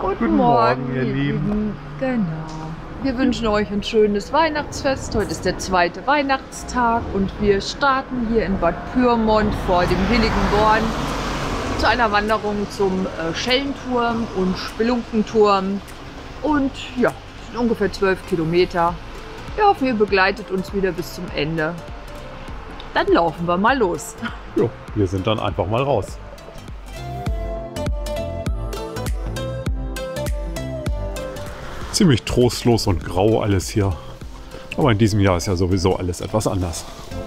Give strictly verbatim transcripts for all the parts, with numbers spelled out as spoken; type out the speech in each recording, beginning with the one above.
Guten, Guten Morgen, Morgen, ihr Lieben. Genau. Wir wünschen euch ein schönes Weihnachtsfest. Heute ist der zweite Weihnachtstag und wir starten hier in Bad Pyrmont vor dem Heiligenborn zu einer Wanderung zum äh, Schellenturm und Spelunkenturm. Und ja, es sind ungefähr zwölf Kilometer. Wir hoffen, ihr begleitet uns wieder bis zum Ende. Dann laufen wir mal los. Jo, wir sind dann einfach mal raus. Ziemlich trostlos und grau alles hier. Aber in diesem Jahr ist ja sowieso alles etwas anders.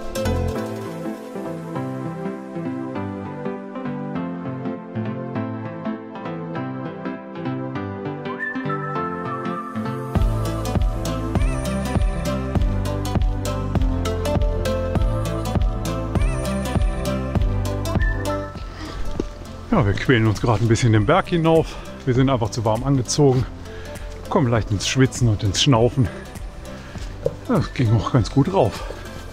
Ja, wir quälen uns gerade ein bisschen den Berg hinauf. Wir sind einfach zu warm angezogen. Kommen leicht ins Schwitzen und ins Schnaufen. Das ging auch ganz gut rauf.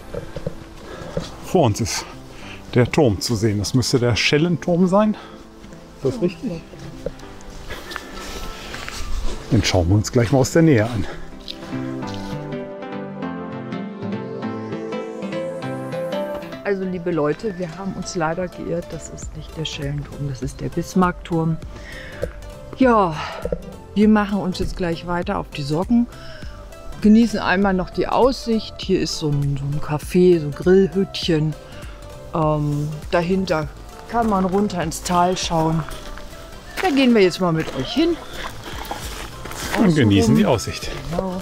Vor uns ist der Turm zu sehen. Das müsste der Schellenturm sein. Ist das richtig? Den schauen wir uns gleich mal aus der Nähe an. Also liebe Leute, wir haben uns leider geirrt. Das ist nicht der Schellenturm, das ist der Bismarckturm. Ja, wir machen uns jetzt gleich weiter auf die Socken. Genießen einmal noch die Aussicht. Hier ist so ein, so ein Café, so ein Grillhütchen. Ähm, dahinter kann man runter ins Tal schauen. Da gehen wir jetzt mal mit euch hin. Und genießen die Aussicht. Genau.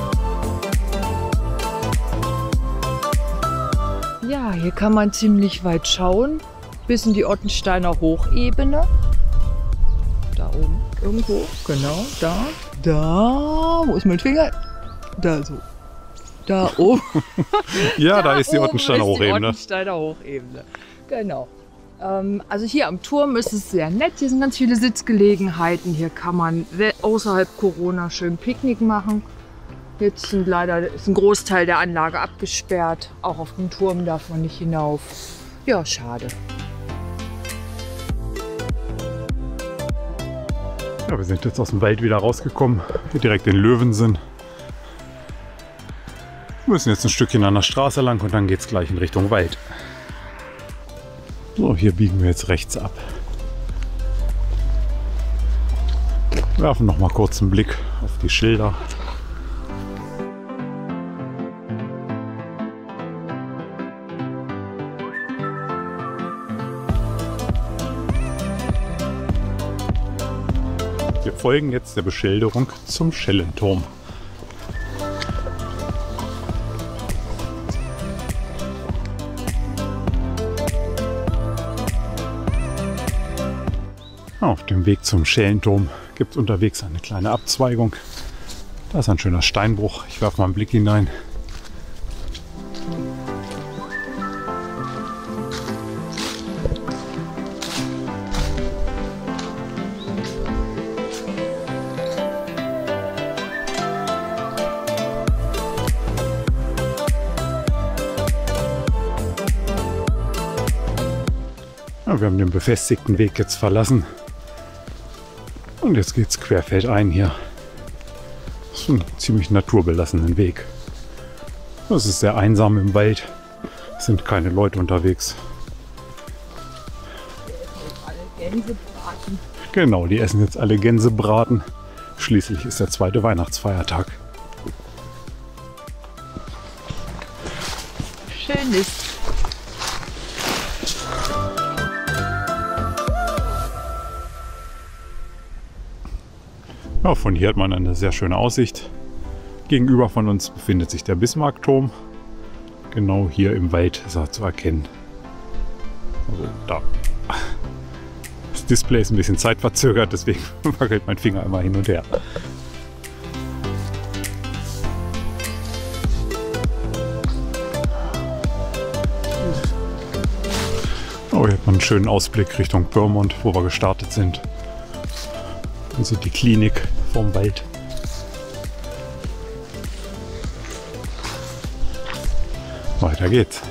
Ja, hier kann man ziemlich weit schauen, bis in die Ottensteiner Hochebene. Da oben irgendwo, genau, da, da, wo ist mein Finger? Da so, da oben. Ja, da, da ist die oben Ottensteiner ist die Hochebene. Ottensteiner Hochebene, genau. Ähm, also hier am Turm ist es sehr nett, hier sind ganz viele Sitzgelegenheiten, hier kann man außerhalb Corona schön Picknick machen. Jetzt sind leider ist ein Großteil der Anlage abgesperrt. Auch auf den Turm darf man nicht hinauf. Ja, schade. Ja, wir sind jetzt aus dem Wald wieder rausgekommen, hier direkt in Löwensen. Wir müssen jetzt ein Stückchen an der Straße lang und dann geht es gleich in Richtung Wald. So, hier biegen wir jetzt rechts ab. Werfen noch mal kurz einen Blick auf die Schilder. Wir folgen jetzt der Beschilderung zum Schellenturm. Auf dem Weg zum Schellenturm gibt es unterwegs eine kleine Abzweigung. Da ist ein schöner Steinbruch. Ich werfe mal einen Blick hinein. Ja, wir haben den befestigten Weg jetzt verlassen. Und jetzt geht es querfeldein hier. Das ist ein ziemlich naturbelassenen Weg. Es ist sehr einsam im Wald. Es sind keine Leute unterwegs. Gänsebraten. Genau, die essen jetzt alle Gänsebraten. Schließlich ist der zweite Weihnachtsfeiertag. Schön ist. Ja, von hier hat man eine sehr schöne Aussicht. Gegenüber von uns befindet sich der Bismarckturm. Genau hier im Wald ist er zu erkennen. Also da. Das Display ist ein bisschen zeitverzögert, deswegen wackelt mein Finger immer hin und her. Oh, hier hat man einen schönen Ausblick Richtung Pyrmont, wo wir gestartet sind. Hier sieht die Klinik vom Wald. Weiter geht's.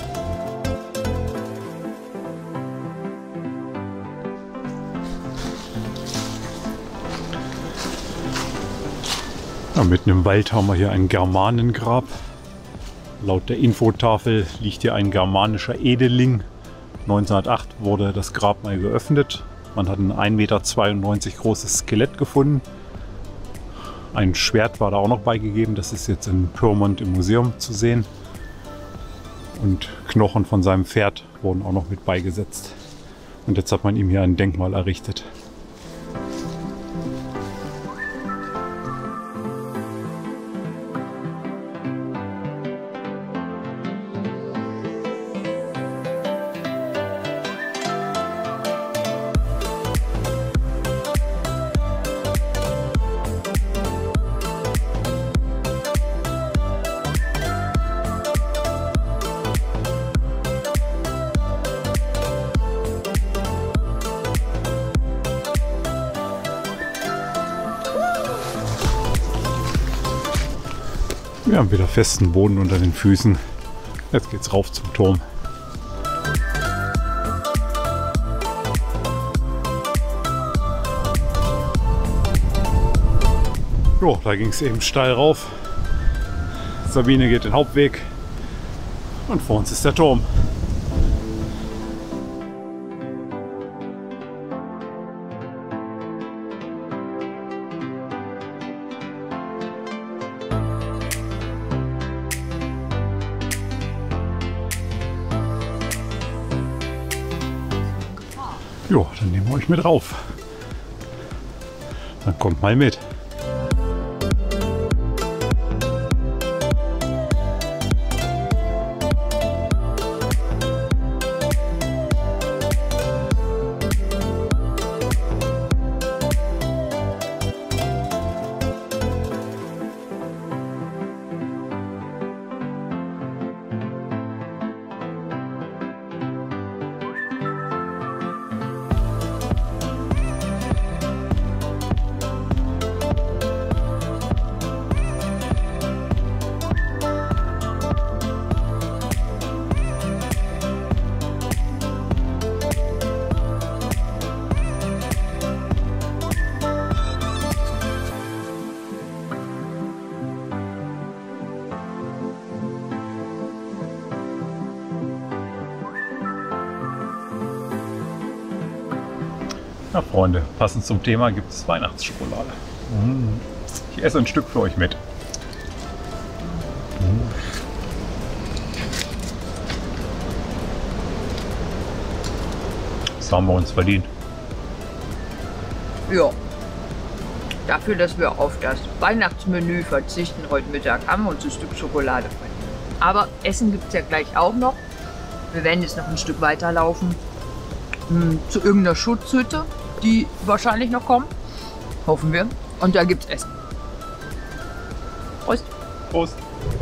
Ja, mitten im Wald haben wir hier ein Germanengrab. Laut der Infotafel liegt hier ein germanischer Edeling. neunzehnhundertacht wurde das Grab mal geöffnet. Man hat ein ein Meter zweiundneunzig großes Skelett gefunden. Ein Schwert war da auch noch beigegeben. Das ist jetzt in Pyrmont im Museum zu sehen. Und Knochen von seinem Pferd wurden auch noch mit beigesetzt. Und jetzt hat man ihm hier ein Denkmal errichtet. Wir haben wieder festen Boden unter den Füßen. Jetzt geht's rauf zum Turm. Jo, da ging es eben steil rauf. Sabine geht den Hauptweg und vor uns ist der Turm. Jo, dann nehmen wir euch mit rauf. Dann kommt mal mit. Na Freunde, passend zum Thema gibt es Weihnachtsschokolade. Ich esse ein Stück für euch mit. Das haben wir uns verdient. Ja. Dafür, dass wir auf das Weihnachtsmenü verzichten heute Mittag, haben wir uns ein Stück Schokolade verdient. Aber Essen gibt es ja gleich auch noch. Wir werden jetzt noch ein Stück weiterlaufen mh, zu irgendeiner Schutzhütte, die wahrscheinlich noch kommt. Hoffen wir. Und da gibt's Essen. Prost. Prost.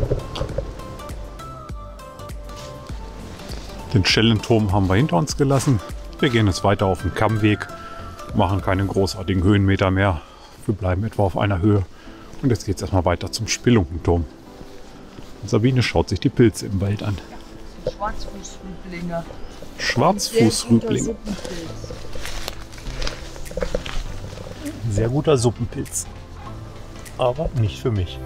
Den Schellenturm haben wir hinter uns gelassen. Wir gehen jetzt weiter auf den Kammweg, machen keine großartigen Höhenmeter mehr. Wir bleiben etwa auf einer Höhe. Und jetzt geht es erstmal weiter zum Spelunkenturm. Sabine schaut sich die Pilze im Wald an. Ja, Schwarzfußrüblinge. Schwarzfußrübling. Sehr guter Suppenpilz. Aber nicht für mich.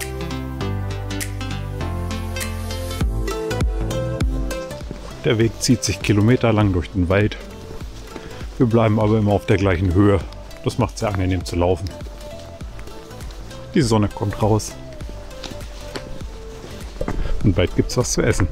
Der Weg zieht sich kilometerlang durch den Wald. Wir bleiben aber immer auf der gleichen Höhe. Das macht es sehr angenehm zu laufen. Die Sonne kommt raus. Und bald gibt es was zu essen.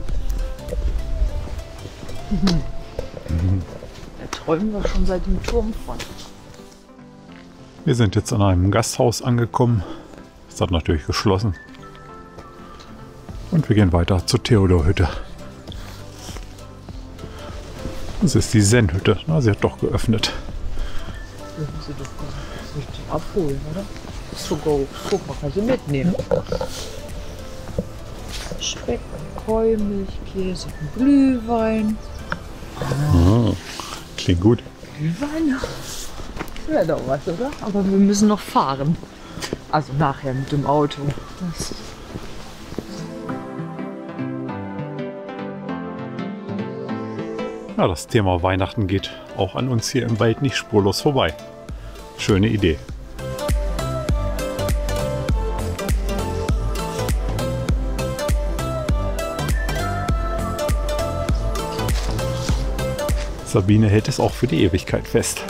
Mhm. Mhm. Da träumen wir schon seit dem Turm von. Wir sind jetzt an einem Gasthaus angekommen. Es hat natürlich geschlossen. Und wir gehen weiter zur Theodorhütte. Das ist die Zen-Hütte. Na, sie hat doch geöffnet. Dürfen Sie doch richtig abholen, oder? To go. Guck mal, kannst du mitnehmen. Speck, Keumilch, Käse, Glühwein. Ah, klingt gut. Glühwein? Das wäre doch was, oder? Aber wir müssen noch fahren. Also nachher mit dem Auto. Das Ja, das Thema Weihnachten geht auch an uns hier im Wald nicht spurlos vorbei. Schöne Idee. Sabine hält es auch für die Ewigkeit fest.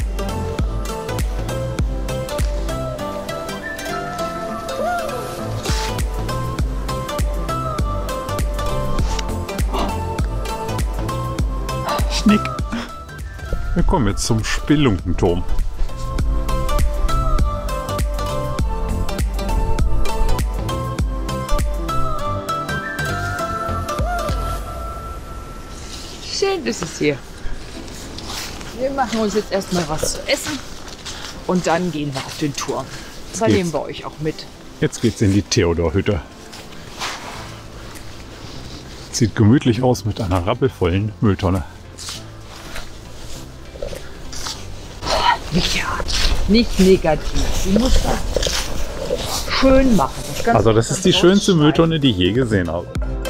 Schnick. Wir kommen jetzt zum Spelunkenturm. Schön ist es hier. Wir machen uns jetzt erstmal was zu essen und dann gehen wir auf den Turm. Da geht's. nehmen wir euch auch mit. Jetzt geht's in die Theodor-Hütte. Sieht gemütlich aus mit einer rappelvollen Mülltonne. Nicht hart, nicht negativ. Du musst das schön machen. Das Ganze Also das dann ist die schönste rausschneiden. Mülltonne, die ich je gesehen habe.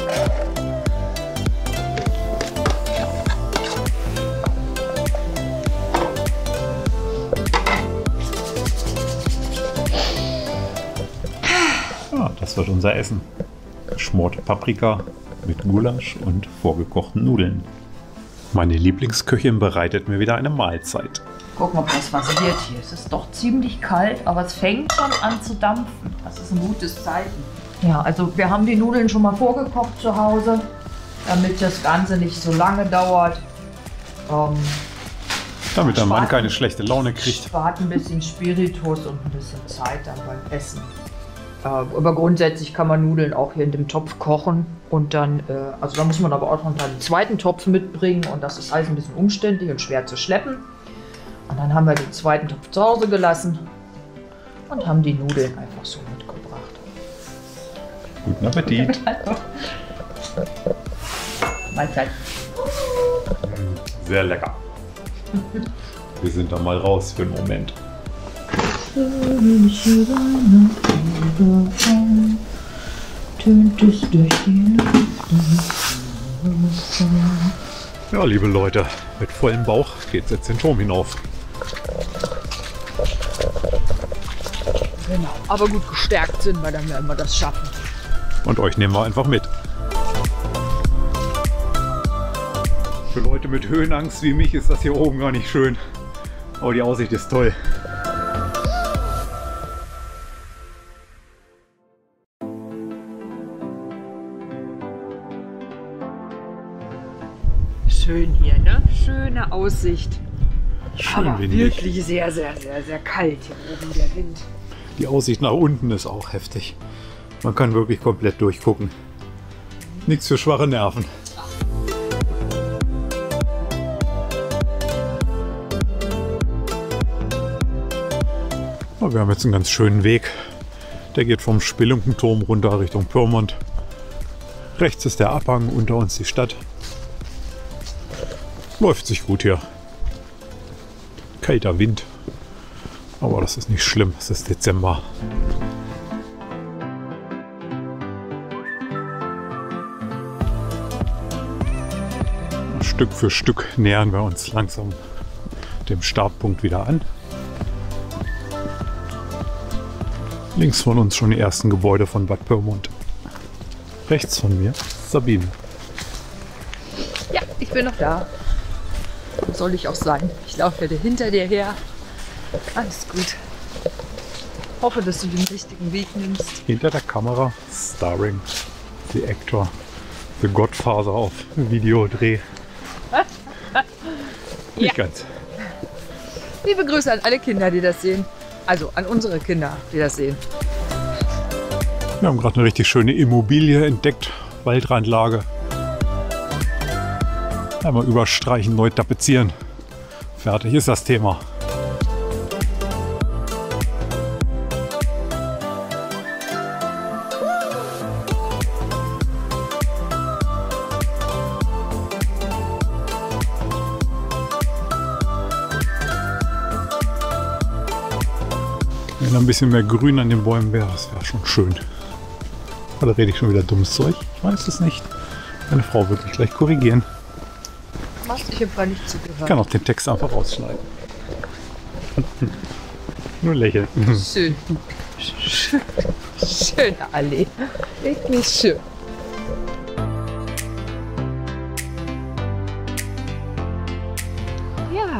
Ja, das wird unser Essen. Geschmorte Paprika mit Gulasch und vorgekochten Nudeln. Meine Lieblingsköchin bereitet mir wieder eine Mahlzeit. Gucken, ob das was wird hier. Es ist doch ziemlich kalt, aber es fängt schon an zu dampfen. Das ist ein gutes Zeichen. Ja, also wir haben die Nudeln schon mal vorgekocht zu Hause, damit das Ganze nicht so lange dauert. Ähm, Damit der Mann Spart- keine schlechte Laune kriegt. Spart ein bisschen Spiritus und ein bisschen Zeit dann beim Essen. Äh, aber grundsätzlich kann man Nudeln auch hier in dem Topf kochen und dann, äh, also da muss man aber auch noch einen zweiten Topf mitbringen und das ist alles ein bisschen umständlich und schwer zu schleppen. Und dann haben wir den zweiten Topf zu Hause gelassen und haben die Nudeln einfach so mitgebracht. Guten Appetit. Mahlzeit. Sehr lecker. Wir sind da mal raus für einen Moment. Tönt es durch die Ja, liebe Leute, mit vollem Bauch geht's jetzt den Turm hinauf. Genau, aber gut gestärkt sind wir, dann werden wir das schaffen. Und euch nehmen wir einfach mit. Für Leute mit Höhenangst wie mich ist das hier oben gar nicht schön. Aber die Aussicht ist toll. Schön hier, ne? Schöne Aussicht. Schön aber windig. wirklich sehr, sehr, sehr, sehr kalt hier oben, der Wind. Die Aussicht nach unten ist auch heftig. Man kann wirklich komplett durchgucken. Nichts für schwache Nerven. Aber wir haben jetzt einen ganz schönen Weg. Der geht vom Spelunkenturm runter Richtung Pyrmont. Rechts ist der Abhang, unter uns die Stadt. Läuft sich gut hier. Kalter Wind. Aber das ist nicht schlimm, es ist Dezember. Stück für Stück nähern wir uns langsam dem Startpunkt wieder an. Links von uns schon die ersten Gebäude von Bad Pyrmont. Rechts von mir Sabine. Ja, ich bin noch da. Wo soll ich auch sein? Ich laufe ja hinter dir her. Alles gut. Hoffe, dass du den richtigen Weg nimmst. Hinter der Kamera starring the actor, the Godfather auf Videodreh. Nicht Ja. ganz. Liebe Grüße an alle Kinder, die das sehen. Also an unsere Kinder, die das sehen. Wir haben gerade eine richtig schöne Immobilie entdeckt. Waldrandlage. Einmal überstreichen, neu tapezieren. Fertig ist das Thema. Wenn ein bisschen mehr Grün an den Bäumen wäre, das wäre schon schön. Oder rede ich schon wieder dummes Zeug? Ich weiß es nicht. Meine Frau wird mich gleich korrigieren. Was? Ich habe gar nicht zugehört. Ich kann auch den Text einfach rausschneiden. Nur lächeln. Schön. Schön. Schöne Allee. Wirklich schön.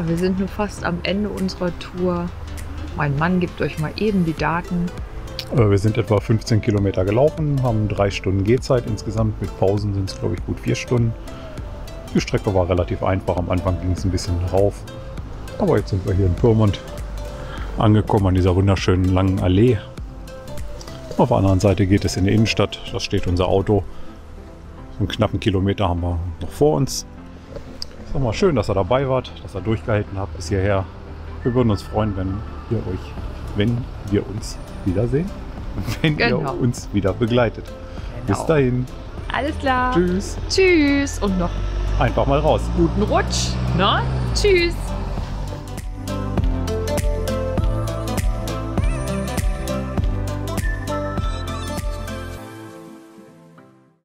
Ja, wir sind nur fast am Ende unserer Tour. Mein Mann gibt euch mal eben die Daten. Äh, Wir sind etwa fünfzehn Kilometer gelaufen, haben drei Stunden Gehzeit insgesamt. Mit Pausen sind es, glaube ich, gut vier Stunden. Die Strecke war relativ einfach. Am Anfang ging es ein bisschen rauf. Aber jetzt sind wir hier in Pyrmont angekommen, an dieser wunderschönen langen Allee. Auf der anderen Seite geht es in die Innenstadt. Da steht unser Auto. So einen knappen Kilometer haben wir noch vor uns. Ist mal schön, dass ihr dabei wart, dass ihr durchgehalten habt bis hierher. Wir würden uns freuen, wenn ihr euch, wenn wir uns wiedersehen und wenn Genau. ihr uns wieder begleitet. Genau. Bis dahin. Alles klar. Tschüss. Tschüss und noch Einfach mal raus. guten Rutsch. Ne? Tschüss.